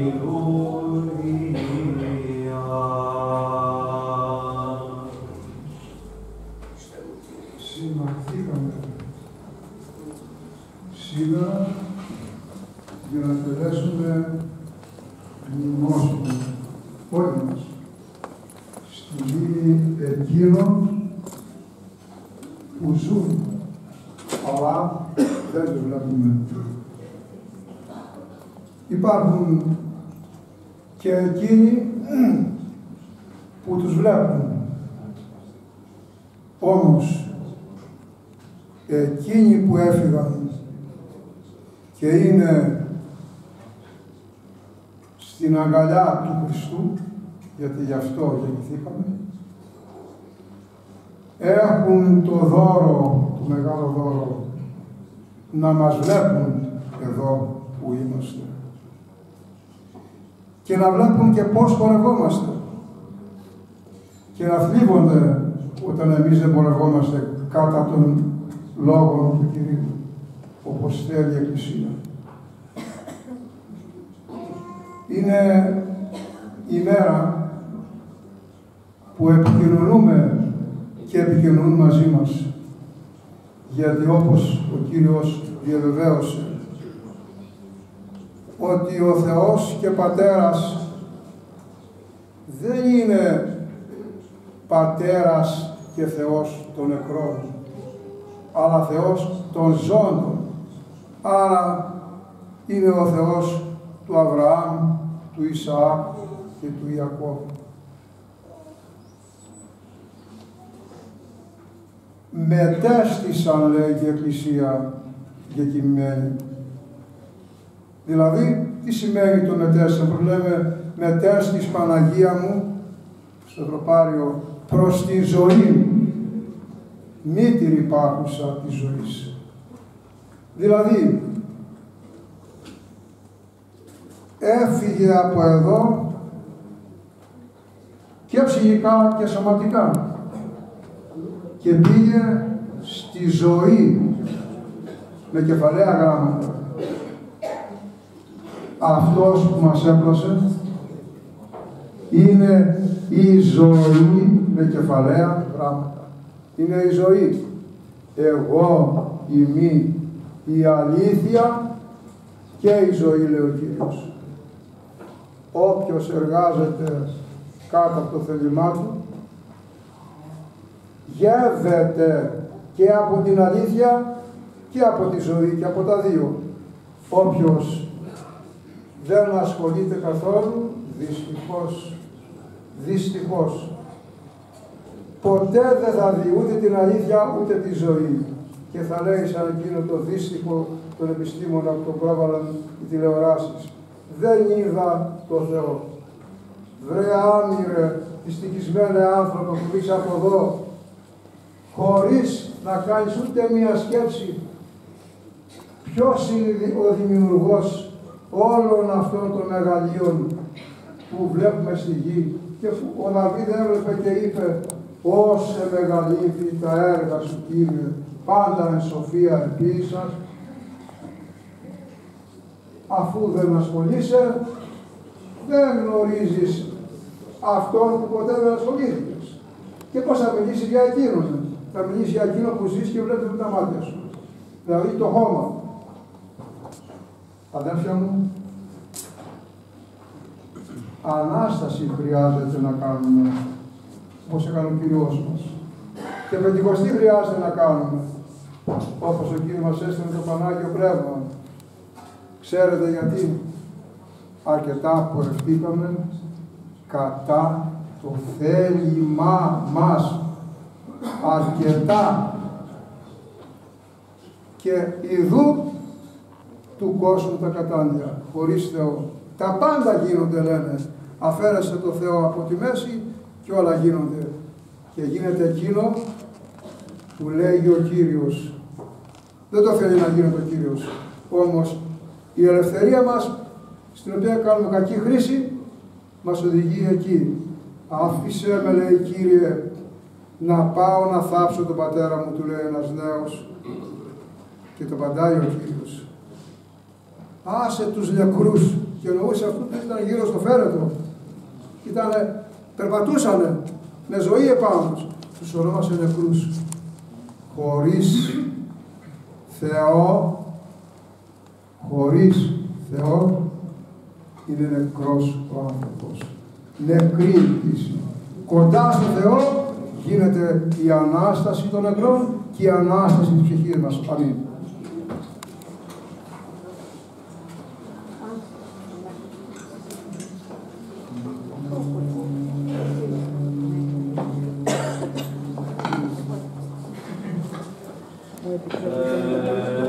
Συμμαχθήκαμε σήμερα για να τελέσουμε μνημόσυνο όλοι μας στη μνήμη εκείνων που ζουν, αλλά δεν τους βλέπουμε. Υπάρχουν και εκείνοι που τους βλέπουν. Όμως, εκείνοι που έφυγαν και είναι στην αγκαλιά του Χριστού, γιατί γι' αυτό γεννηθήκαμε, έχουν το δώρο, το μεγάλο δώρο, να μας βλέπουν εδώ που είμαστε και να βλέπουν και πώς πορευόμαστε και να θλίβονται όταν εμείς δεν πορευόμαστε κατά των λόγων του Κυρίου, όπως θέλει η Εκκλησία. Είναι η μέρα που επικοινωνούμε και επικοινωνούν μαζί μας, γιατί όπως ο Κύριος διαβεβαίωσε ότι ο Θεός και Πατέρας δεν είναι Πατέρας και Θεός των νεκρών, αλλά Θεός των ζώντων. Άρα είναι ο Θεός του Αβραάμ, του Ισαάκ και του Ιακώβ. Μετέστησαν, λέει η Εκκλησία διακοιμημένη. Δηλαδή, τι σημαίνει το μετέστησαν, που λέμε μετέστης Παναγία μου, στο τροπάριο, προς τη ζωή, μήτηρη υπάρχουσα της ζωής. Δηλαδή, έφυγε από εδώ και ψυχικά και σωματικά και πήγε στη ζωή με κεφαλαία γράμματα. Αυτός που μας έπλωσε είναι η ζωή με κεφαλαία γράμματα. Είναι η ζωή. Εγώ είμαι η αλήθεια και η ζωή, λέει ο Κύριος. Όποιος εργάζεται κάτω από το θέλημά του, γεύεται και από την αλήθεια και από τη ζωή και από τα δύο. Όποιος δεν ασχολείται καθόλου, δυστυχώς, ποτέ δεν θα δει ούτε την αλήθεια ούτε τη ζωή. Και θα λέει σαν εκείνο το δύστιχο των επιστήμονων που τον πρόβαλαν οι τηλεοράσεις. Δεν είδα το Θεό. Βρε άμυρε, δυστυχισμένε άνθρωπο που μπήκες από εδώ, χωρίς να κάνεις ούτε μία σκέψη. Ποιος είναι ο δημιουργός όλων αυτών των μεγαλείων που βλέπουμε στη γη? Και ο Δαβίδ έβλεπε και είπε, «Όσε μεγαλύτερη τα έργα σου, Κύριε, πάντα εν σοφία επίησας». Αφού δεν ασχολείσαι, δεν γνωρίζεις αυτόν που ποτέ δεν ασχολήθηκες. Και πώς θα μιλήσεις για εκείνον? Θα μιλήσεις για εκείνο που ζεις και βλέπεις με τα μάτια σου. Δηλαδή το χώμα. Αδέρφια μου, Ανάσταση χρειάζεται να κάνουμε, όπως έκανε ο Κύριος μας. Και Πεντηκοστή χρειάζεται να κάνουμε, όπως ο Κύριος μας έστειλε το Πανάγιο Πνεύμα. Ξέρετε γιατί? Αρκετά πορευτήκαμε κατά το θέλημά μας. Αρκετά. Και ιδού του κόσμου τα κατάντια, χωρίς Θεό. Τα πάντα γίνονται, λένε. Αφαίρεσε το Θεό από τη μέση και όλα γίνονται. Και γίνεται εκείνο που λέγει ο Κύριος. Δεν το θέλει να γίνει ο Κύριος. Όμως η ελευθερία μας, στην οποία κάνουμε κακή χρήση, μας οδηγεί εκεί. Άφησε με, λέει, Κύριε, να πάω να θάψω τον πατέρα μου, του λέει ένας νέος. Και το παντάει ο Κύριος. άσε τους νεκρούς. Και εννοούσε αυτού που ήταν γύρω στο φέρετρο. Περπατούσανε με ζωή επάνω τους. Τους ονόμασε νεκρούς. Χωρίς Θεό είναι νεκρός ο άνθρωπος. Νεκρή πτήση. Κοντά στο Θεό γίνεται η Ανάσταση των νεκρών και η Ανάσταση της ψυχής μας. Αμήν.